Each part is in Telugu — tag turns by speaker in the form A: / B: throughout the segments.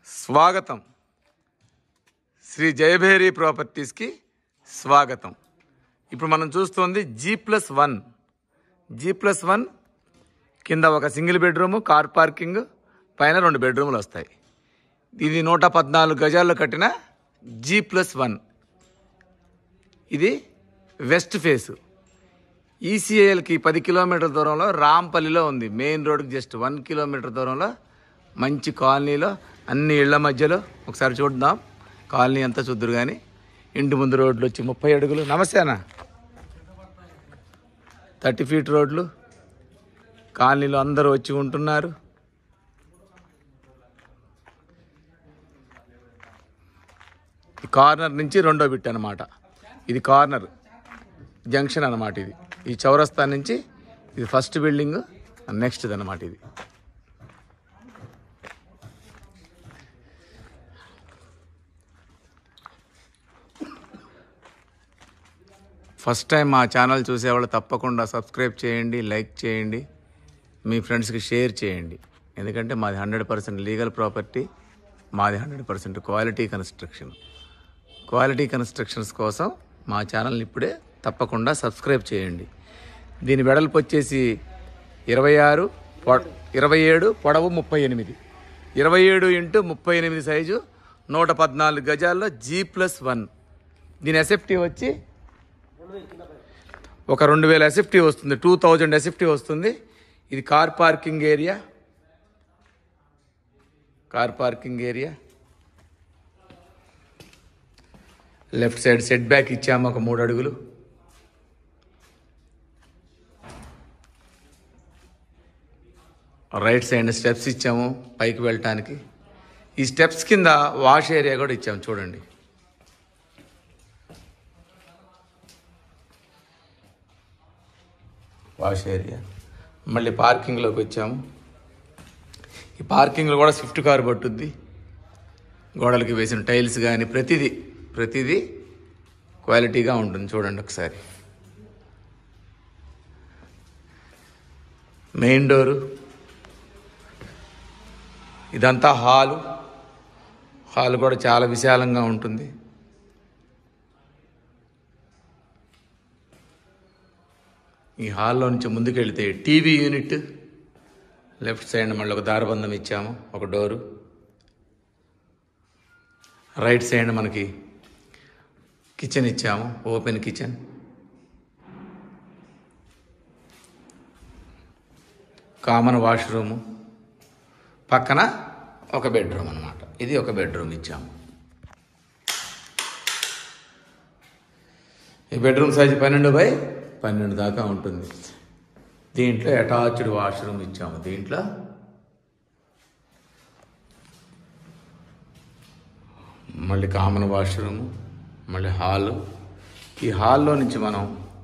A: స్వాగతం. శ్రీ జయభేరి ప్రాపర్టీస్కి స్వాగతం. ఇప్పుడు మనం చూస్తుంది G+1 కింద ఒక సింగిల్ బెడ్రూము, కార్ పార్కింగ్, పైన 2 బెడ్రూములు వస్తాయి. ఇది 114 గజాల్లో కట్టిన G+1. ఇది వెస్ట్ ఫేసు. ఈసీఐఎల్కి 10 కిలోమీటర్ల దూరంలో రాంపల్లిలో ఉంది. మెయిన్ రోడ్కి జస్ట్ 1 కిలోమీటర్ దూరంలో మంచి కాలనీలో అన్ని ఇళ్ల మధ్యలో. ఒకసారి చూద్దాం కాలనీ అంతా చూద్దరు. కానీ ఇంటి ముందు రోడ్లు వచ్చి 30 అడుగులు. నమస్తే అన్న. 30 ఫీట్ రోడ్లు. కాలనీలో అందరూ వచ్చి ఉంటున్నారు. ఈ కార్నర్ నుంచి 2వ బిట్ అనమాట. ఇది కార్నర్ జంక్షన్ అనమాట. ఇది ఈ చౌరస్తా నుంచి ఇది ఫస్ట్ బిల్డింగ్, నెక్స్ట్ది అనమాట. ఇది ఫస్ట్ టైం మా ఛానల్ చూసేవాళ్ళు తప్పకుండా సబ్స్క్రైబ్ చేయండి, లైక్ చేయండి, మీ ఫ్రెండ్స్కి షేర్ చేయండి. ఎందుకంటే మాది 100% లీగల్ ప్రాపర్టీ, మాది 100% క్వాలిటీ కన్స్ట్రక్షన్. క్వాలిటీ కన్స్ట్రక్షన్స్ కోసం మా ఛానల్ని ఇప్పుడే తప్పకుండా సబ్స్క్రైబ్ చేయండి. దీని వెడల్పు వచ్చేసి 26, 27, పొడవు 38. 27 × 38 సైజు, 114 గజాల్లో G+1. దీని ఎస్ఎఫ్టీ వచ్చి ఒక 2000 ఎస్ఎఫ్టీ వస్తుంది, 2000 ఎస్ఎఫ్టీ వస్తుంది. ఇది car parking area. Left side set back ఇచ్చాము ఒక 3 అడుగులు. రైట్ సైడ్ స్టెప్స్ ఇచ్చాము పైకి వెళ్ళటానికి. ఈ స్టెప్స్ కింద వాష్ ఏరియా కూడా ఇచ్చాము చూడండి. Wash area. మళ్ళీ పార్కింగ్లోకి వచ్చాము. ఈ పార్కింగ్లో కూడా స్విఫ్ట్ కారు పట్టుద్ది. గోడలకి వేసిన టైల్స్ కానీ ప్రతిదీ క్వాలిటీగా ఉంటుంది. చూడండి ఒకసారి. Main door. ఇదంతా హాలు కూడా చాలా విశాలంగా ఉంటుంది. ఈ హాల్లో నుంచి ముందుకెళ్తే టీవీ యూనిట్. లెఫ్ట్ సైడ్ మళ్ళీ ఒక దారబంధం ఇచ్చాము, ఒక డోరు. రైట్ సైడ్ మనకి కిచెన్ ఇచ్చాము, ఓపెన్ కిచెన్. Common washroom. పక్కన ఒక బెడ్రూమ్ అన్నమాట. ఇది ఒక బెడ్రూమ్ ఇచ్చాము. ఈ బెడ్రూమ్ సైజు 12x12 దాకా ఉంటుంది. దీంట్లో అటాచ్డ్ వాష్రూమ్ ఇచ్చాము. దీంట్లో మళ్ళీ కామన్ వాష్రూము, మళ్ళీ హాలు. ఈ హాల్లో నుంచి మనం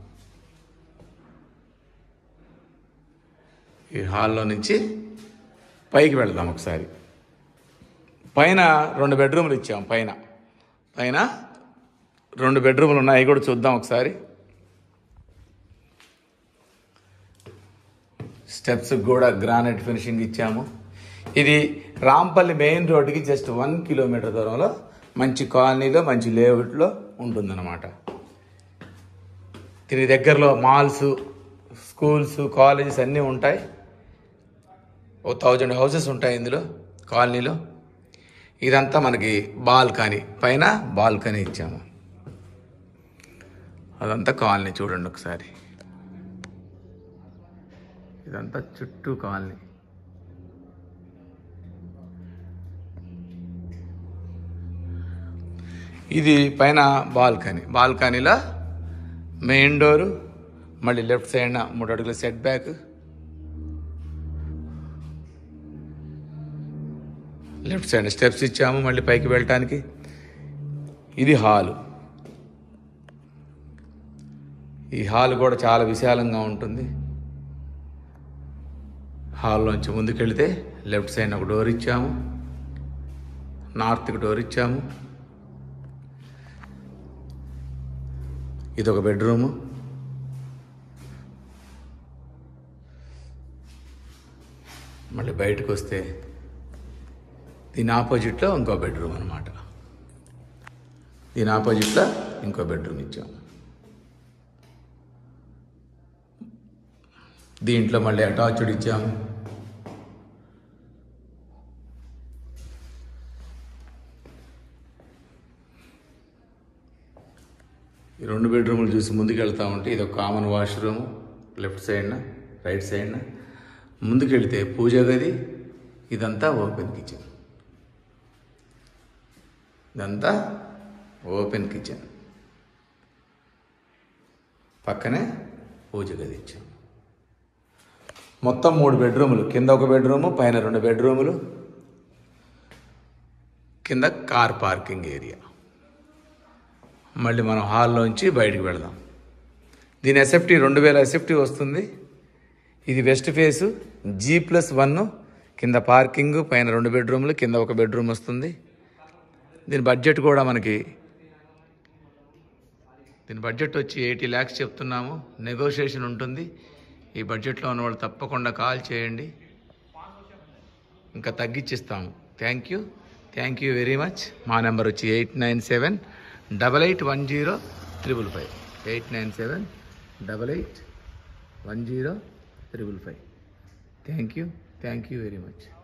A: పైకి వెళ్దాం ఒకసారి. పైన 2 బెడ్రూములు ఇచ్చాము. పైన 2 బెడ్రూములు ఉన్నాయి. అవి కూడా చూద్దాం ఒకసారి. స్టెప్స్ కూడా గ్రానైట్ ఫినిషింగ్ ఇచ్చాము. ఇది రాంపల్లి మెయిన్ రోడ్డుకి జస్ట్ 1 కిలోమీటర్ దూరంలో మంచి కాలనీలో, మంచి లేఅవుట్లో ఉంటుందన్నమాట. దీని దగ్గరలో మాల్స్, స్కూల్స్, కాలేజెస్ అన్నీ ఉంటాయి. 1000 హౌసెస్ ఉంటాయి ఇందులో కాలనీలో. ఇదంతా మనకి బాల్కనీ, పైన బాల్కనీ ఇచ్చాము. అదంతా కాలనీ చూడండి ఒకసారి. ఇదంతా చుట్టూ కాలనీ. ఇది పైన బాల్కనీలో మెయిన్ డోరు. మళ్ళీ లెఫ్ట్ సైడ్ 3 అడుగుల set back. Left side steps ఇచ్చాము మళ్ళీ పైకి వెళ్ళటానికి. ఇది హాలు. ఈ హాల్ కూడా చాలా విశాలంగా ఉంటుంది. హాల్లోంచి ముందుకెళ్తే లెఫ్ట్ సైడ్ ఒక డోర్ ఇచ్చాము, నార్త్కి డోర్ ఇచ్చాము. ఇదొక బెడ్రూము. మళ్ళీ బయటకు వస్తే దీని ఆపోజిట్లో ఇంకో బెడ్రూమ్ అనమాట. దీని ఆపోజిట్లో ఇంకో బెడ్రూమ్ ఇచ్చాం. దీంట్లో మళ్ళీ అటాచ్డ్ ఇచ్చాము. ఈ 2 బెడ్రూములు చూసి ముందుకు వెళ్తా ఉంటే ఇది ఒక కామన్ వాష్రూమ్, లెఫ్ట్ సైడ్న రైట్ సైడ్న. ముందుకు వెళ్తే పూజ గది, ఇదంతా ఓపెన్ కిచెన్. ఇదంతా ఓపెన్ కిచెన్. పక్కనే పూజ గది ఇచ్చాం. మొత్తం 3 బెడ్రూములు, కింద ఒక బెడ్రూము, పైన 2 బెడ్రూములు, కింద కార్ పార్కింగ్ ఏరియా. మళ్ళీ మనం హాల్లోంచి బయటికి వెళదాం. దీని ఎస్ఎఫ్టీ 2000 ఎస్ఎఫ్టీ వస్తుంది. ఇది వెస్ట్ ఫేసు, G+1, కింద పార్కింగ్, పైన 2 బెడ్రూములు, కింద ఒక బెడ్రూమ్ వస్తుంది. దీని బడ్జెట్ కూడా మనకి వచ్చి 80 lakhs చెప్తున్నాము. నెగోషియేషన్ ఉంటుంది. ఈ బడ్జెట్లో ఉన్న వాళ్ళు తప్పకుండా కాల్ చేయండి, ఇంకా తగ్గించిస్తాము. Thank you very much. మా నెంబర్ వచ్చి 8978810555. 8978810555. Thank you very much.